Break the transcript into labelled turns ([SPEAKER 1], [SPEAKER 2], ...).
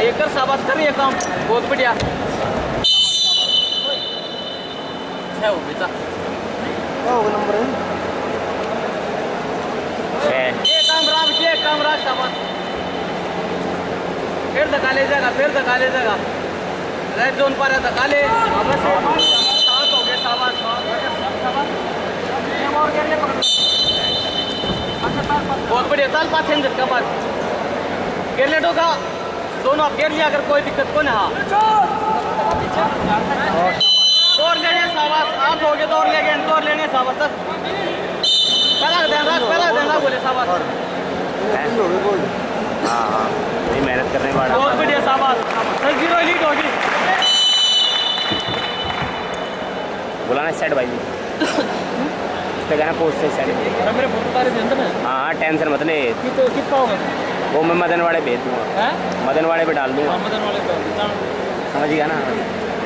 [SPEAKER 1] ये कर शाबाश कर ये काम बहुत बढ़िया है वो बेटा
[SPEAKER 2] नंबर है ये काम राख शाबाश
[SPEAKER 1] फिर धक्का ले जाएगा रेड जोन पर है धक्का ले वापस से 7 हो गए शाबाश बहुत बढ़िया चल 5 इंच का बाद गेलेटो का दोनों आप गेर लिया अगर कोई दिक्कत को ना तोड़ लेने शाबाश आप हो गए तोड़ लेने शाबाश सर पहला देना बोले शाबाश
[SPEAKER 3] हाँ मेहनत करने वाला
[SPEAKER 1] बहुत बढ़िया शाबाश 0 लीड होगी
[SPEAKER 3] बोला ना सेट भाई उसका कहना पोस्ट से सेट
[SPEAKER 1] मेरे फोटो तारे दे अंदर
[SPEAKER 3] हाँ टेंशन मत ले
[SPEAKER 1] कितना होगा
[SPEAKER 3] वो मैं मदन वाले भेज दूँगा मदन वाले पे डाल दूँगा
[SPEAKER 1] मदन वाले पे
[SPEAKER 3] समझ गया ना